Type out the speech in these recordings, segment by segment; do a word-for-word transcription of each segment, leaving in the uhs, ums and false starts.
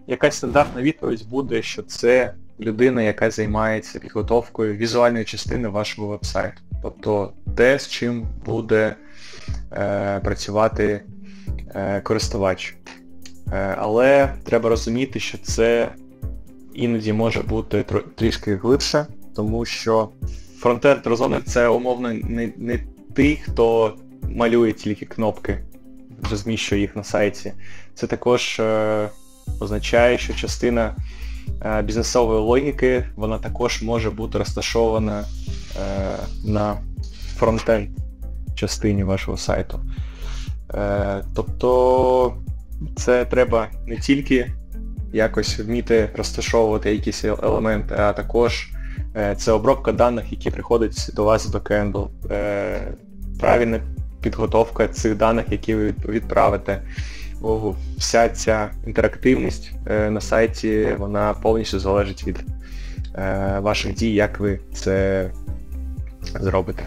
якась стандартна відповідь буде, що це людина, яка займається підготовкою візуальної частини вашого веб-сайту. Тобто те, з чим буде е, працювати е, користувач. Е, але треба розуміти, що це іноді може бути трішки глибше, тому що фронтенд розробник це умовно не, не той, хто малює тільки кнопки, розміщує їх на сайті. Це також е, означає, що частина е, бізнесової логіки, вона також може бути розташована е, на фронтенд частині вашого сайту. Е, тобто це треба не тільки якось вміти розташовувати якісь елементи, а також е, це обробка даних, які приходять до вас з бекенду, е, правильна підготовка цих даних, які ви відправите. О, вся ця інтерактивність е, на сайті, вона повністю залежить від е, ваших дій, як ви це зробите.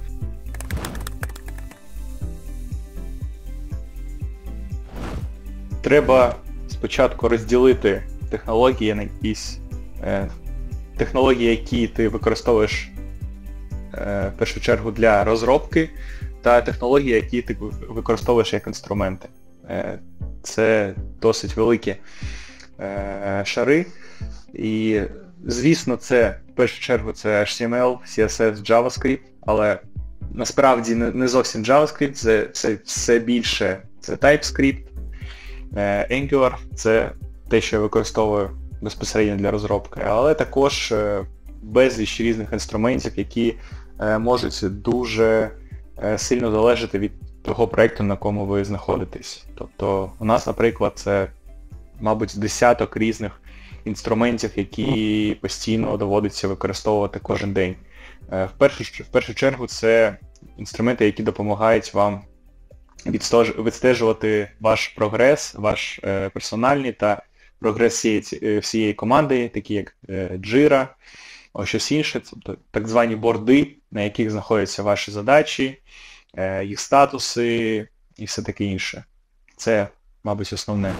Треба спочатку розділити технології на якісь е, технології, які ти використовуєш е, в першу чергу для розробки, та технології, які ти використовуєш як інструменти. Е, це досить великі е, шари. І, звісно, це в першу чергу це ейч ті ем ел, сі ес ес, JavaScript, але насправді не, не зовсім JavaScript, це, це все більше це TypeScript. Angular – це те, що я використовую безпосередньо для розробки, але також безліч різних інструментів, які можуть дуже сильно залежати від того проєкту, на якому ви знаходитесь. Тобто у нас, наприклад, це, мабуть, десяток різних інструментів, які постійно доводиться використовувати кожен день. В першу, в першу чергу це інструменти, які допомагають вам відстежувати ваш прогрес, ваш е, персональний та прогрес всієї, всієї команди, такі як е, Jira, о, щось інше, тобто так звані борди, на яких знаходяться ваші задачі, е, їх статуси і все таке інше. Це, мабуть, основне.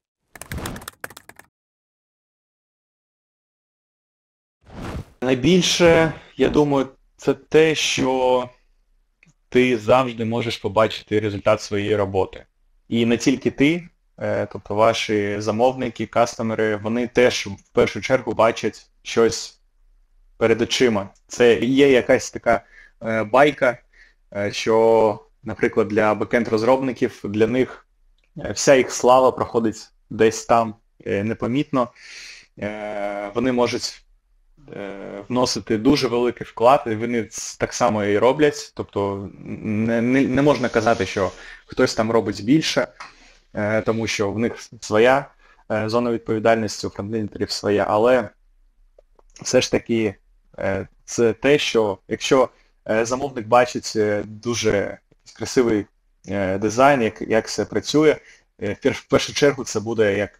Найбільше, я думаю, це те, що ти завжди можеш побачити результат своєї роботи. І не тільки ти, тобто ваші замовники, кастомери, вони теж в першу чергу бачать щось перед очима. Це є якась така байка, що, наприклад, для бекенд-розробників, для них вся їх слава проходить десь там непомітно. Вони можуть вносити дуже великий вклад, і вони так само і роблять, тобто не, не, не можна казати, що хтось там робить більше, тому що в них своя зона відповідальності, у фронтендерів своя, але все ж таки це те, що якщо замовник бачить дуже красивий дизайн, як, як все працює, в першу чергу це буде як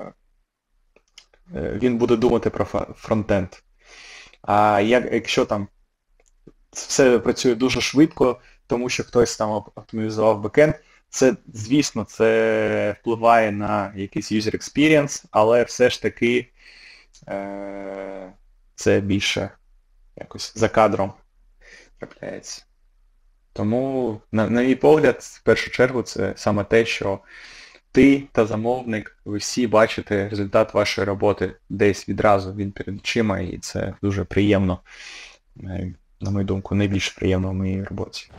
він буде думати про фронтенд. А як, якщо там все працює дуже швидко, тому що хтось там оптимізував бекенд, це, звісно, це впливає на якийсь user experience, але все ж таки е- це більше якось за кадром трапляється. Тому, на, на мій погляд, в першу чергу, це саме те, що ти та замовник, ви всі бачите результат вашої роботи десь відразу, він перед очима, і це дуже приємно, на мою думку, найбільш приємно в моїй роботі.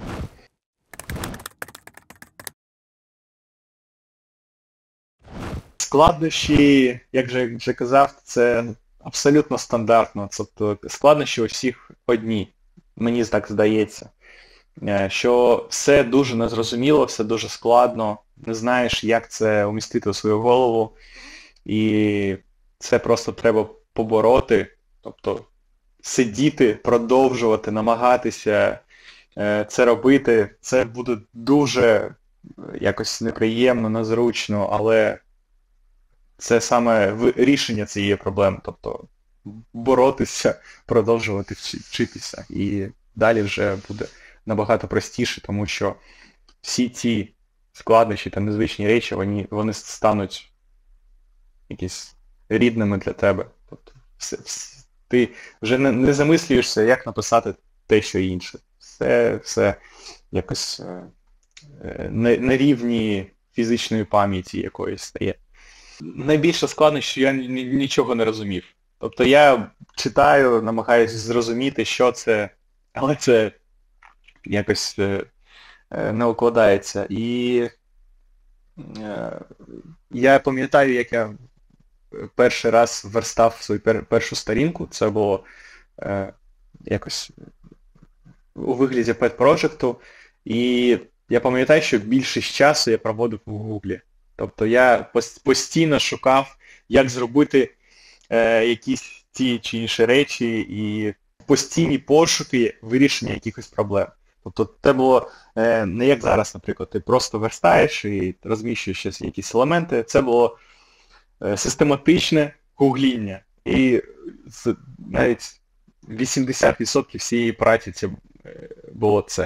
Складнощі, як же вже казав, це абсолютно стандартно, тобто складнощі у всіх одні, мені так здається. Що все дуже незрозуміло, все дуже складно, не знаєш, як це умістити у свою голову, і це просто треба побороти, тобто сидіти, продовжувати, намагатися це робити. Це буде дуже якось неприємно, незручно, але це саме рішення цієї проблеми, тобто боротися, продовжувати вчитися, і далі вже буде набагато простіше, тому що всі ці складнощі та незвичні речі, вони, вони стануть якісь рідними для тебе. Тобто все, все, ти вже не, не замислюєшся, як написати те, що інше. Все, все якось е, на, на рівні фізичної пам'яті якоїсь стає. Найбільше складно, що я ні- нічого не розумів. Тобто я читаю, намагаюся зрозуміти, що це, але це якось е, е, не укладається. І е, я пам'ятаю, як я перший раз верстав свою пер- першу сторінку. Це було е, якось у вигляді пет-проджекту. І я пам'ятаю, що більшість часу я проводив у Гуглі. Тобто я пос- постійно шукав, як зробити е, якісь ті чи інші речі і постійні пошуки вирішення якихось проблем. Тобто це було е, не як зараз, наприклад, ти просто верстаєш і розміщуєш щось, якісь елементи. Це було е, систематичне гугління. І з- навіть вісімдесят відсотків всієї праці це е, було це.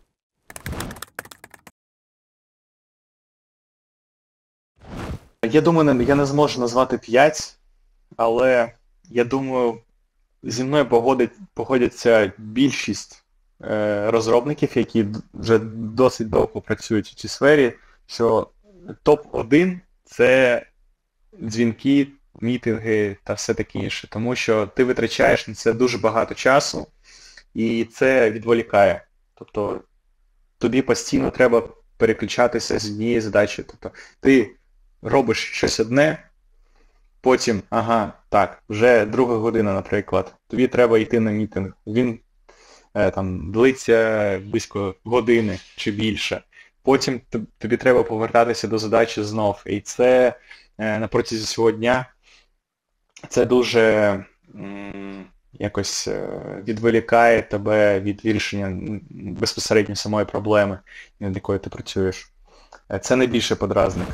Я думаю, не- я не зможу назвати п'ять, але я думаю, зі мною погодить, погодяться більшість е, розробників, які д- вже досить довго працюють у цій сфері, що топ один це дзвінки, мітинги та все таке інше. Тому що ти витрачаєш на це дуже багато часу, і це відволікає. Тобто тобі постійно треба переключатися з однієї задачі. Тобто ти робиш щось одне, потім, ага, так, вже друга година, наприклад, тобі треба йти на мітинг. Він е, там длиться близько години чи більше. Потім т- тобі треба повертатися до задачі знов. І це е, на протязі свого дня це дуже м, якось е, відволікає тебе від вирішення м, безпосередньо самої проблеми, над якою ти працюєш. Е, Це найбільший подразник.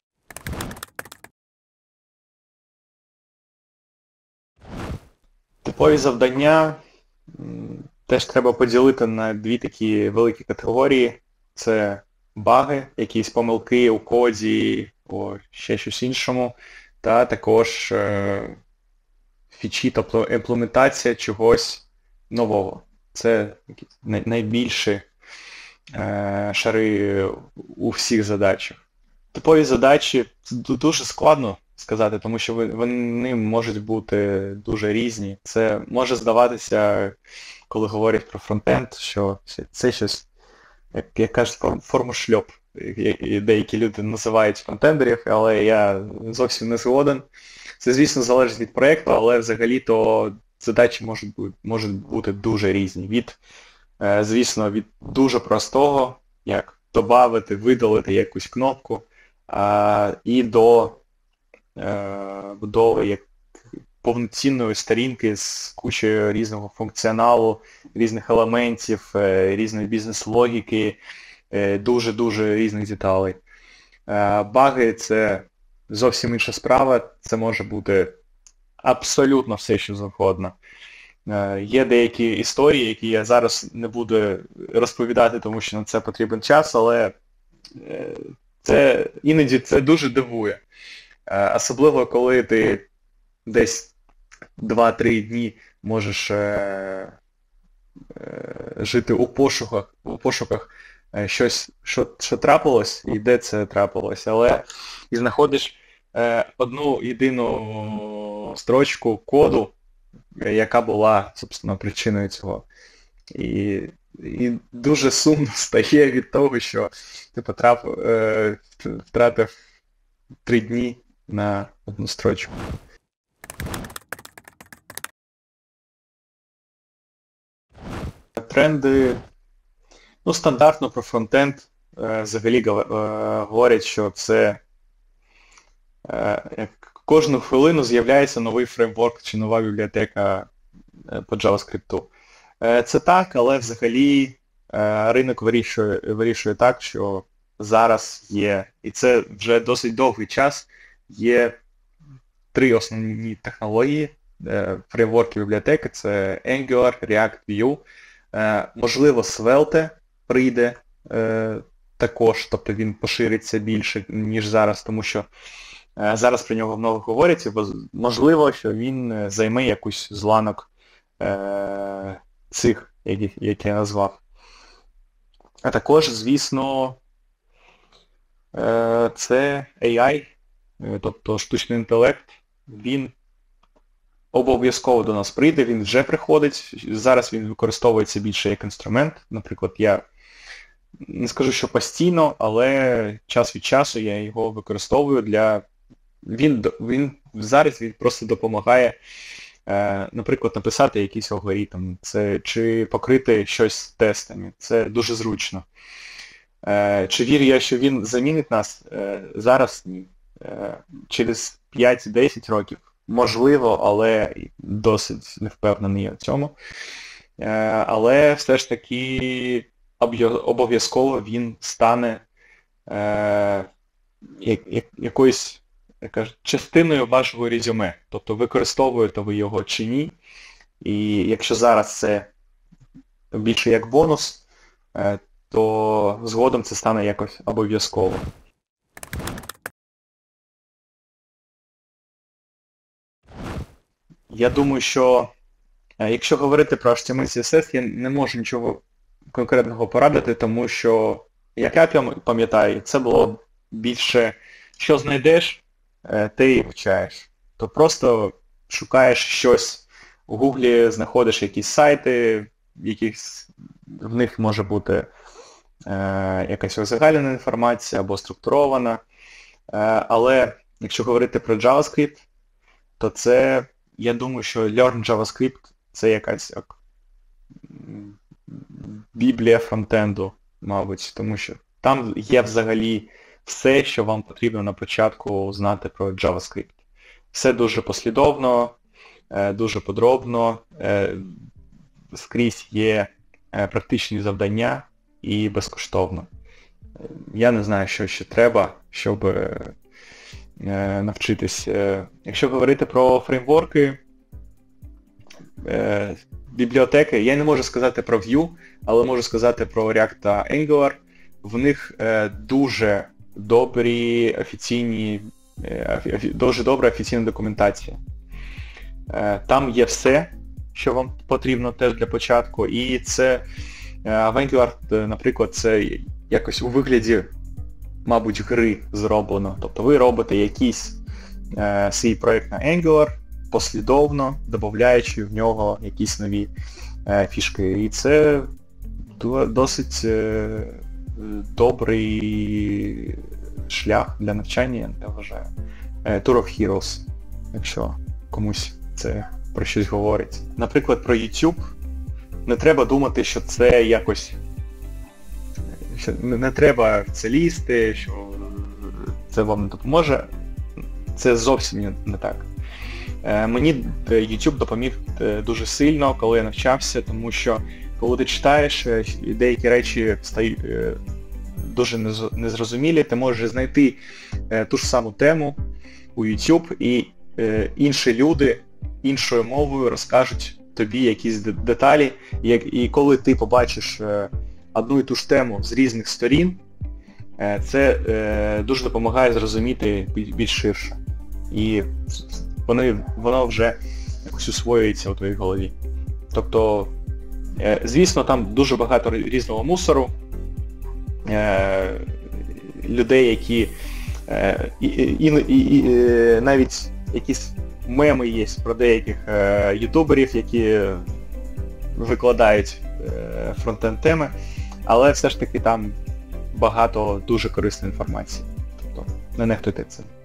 Типові завдання м, теж треба поділити на дві такі великі категорії. Це баги, якісь помилки у коді, або ще щось іншому, та також е, фічі, тобто імплементація чогось нового. Це такі най- найбільші е, шари у всіх задачах. Типові задачі ду- дуже складно сказати, тому що ви- вони можуть бути дуже різні. Це може здаватися, коли говорять про фронтенд, що це це щось, як, як кажуть, фор- формушльоп. І- і Деякі люди називають фронтендерів, але я зовсім не згоден. Це, звісно, залежить від проєкту, але взагалі-то задачі можуть бути, можуть бути дуже різні. Від, е, звісно, від дуже простого, як додати, видалити якусь кнопку, а, і до е, будови як повноцінної сторінки з кучею різного функціоналу, різних елементів, е, різної бізнес-логіки, е, дуже-дуже різних деталей. Е, Баги це зовсім інша справа, це може бути абсолютно все, що завгодно. Е, Є деякі історії, які я зараз не буду розповідати, тому що на це потрібен час, але е, це іноді це дуже дивує. Е, Особливо, коли ти десь два-три дні можеш е, е, жити у пошуках, у пошуках е, щось, що, що трапилось і де це трапилось, але і знаходиш е, одну єдину строчку коду, е, яка була, собственно, причиною цього. І, і дуже сумно стає від того, що ти потрапив, е, втратив три дні на одну строчку. Тренди, ну, стандартно про фронтенд е, взагалі гов- е, говорять, що це е, як кожну хвилину з'являється новий фреймворк чи нова бібліотека е, по JavaScript. Е, Це так, але взагалі е, ринок вирішує, вирішує так, що зараз є, і це вже досить довгий час, є три основні технології, е, фреймворки бібліотеки, це Angular, React, Vue. Е, Можливо, Svelte прийде е, також, тобто він пошириться більше, ніж зараз, тому що Зараз про нього много говорять, бо можливо, що він займе якусь з ланок е- цих, які, які я назвав. А також, звісно, е- це ей ай, тобто штучний інтелект, він обов'язково до нас прийде, він вже приходить. Зараз він використовується більше як інструмент. Наприклад, я не скажу, що постійно, але час від часу я його використовую для... Він, він зараз він просто допомагає, е, наприклад, написати якийсь алгоритм, це, чи покрити щось тестами. Це дуже зручно. Е, чи вірю я, що він замінить нас? Е, зараз ні. Е, через п'ять-десять років. Можливо, але досить не впевнений я в цьому. Е, але все ж таки обов'язково він стане е, як, як, якоюсь яка, частиною вашого резюме. Тобто використовуєте ви його чи ні. І якщо зараз це більше як бонус, е, то згодом це стане якось обов'язково. Я думаю, що якщо говорити про ейч ті ем ель сі ес ес, я не можу нічого конкретного порадити, тому що, як я пам'ятаю, це було більше, що знайдеш, ти і вивчаєш. То просто шукаєш щось, у Гуглі знаходиш якісь сайти, в яких в них може бути е, якась узагальнена інформація або структурована. Е, але якщо говорити про JavaScript, то це, я думаю, що Learn JavaScript це якась як біблія фронтенду, мабуть, тому що там є взагалі все, що вам потрібно на початку знати про JavaScript. Все дуже послідовно, дуже подробно, скрізь є практичні завдання і безкоштовно. Я не знаю, що ще треба, щоб навчитись. Якщо говорити про фреймворки, бібліотеки, я не можу сказати про Vue, але можу сказати про React та Angular. В них дуже добрі офіційні, дуже добра офіційна документація. Там є все, що вам потрібно теж для початку, і це в Angular, наприклад, це якось у вигляді, мабуть, гри зроблено. Тобто ви робите якийсь е, свій проєкт на Angular, послідовно, додаючи в нього якісь нові е, фішки. І це досить е, добрий шлях для навчання, я вважаю. Tour of Heroes, якщо комусь це про щось говорить. Наприклад, про YouTube. Не треба думати, що це якось... Що не треба в це лізти, що це вам не допоможе. Це зовсім не так. Мені YouTube допоміг дуже сильно, коли я навчався, тому що коли ти читаєш, деякі речі стають дуже незрозумілі, ти можеш знайти ту ж саму тему у YouTube, і інші люди іншою мовою розкажуть тобі якісь деталі, і коли ти побачиш одну і ту ж тему з різних сторін, це дуже допомагає зрозуміти більш ширше. І вони, воно вже якось усвоюється у твоїй голові. Тобто, звісно, там дуже багато різного мусору, людей, які і, і, і, і навіть якісь меми є про деяких ютуберів, які викладають фронтенд теми, але все ж таки там багато дуже корисної інформації. Тобто не нехтуйте це.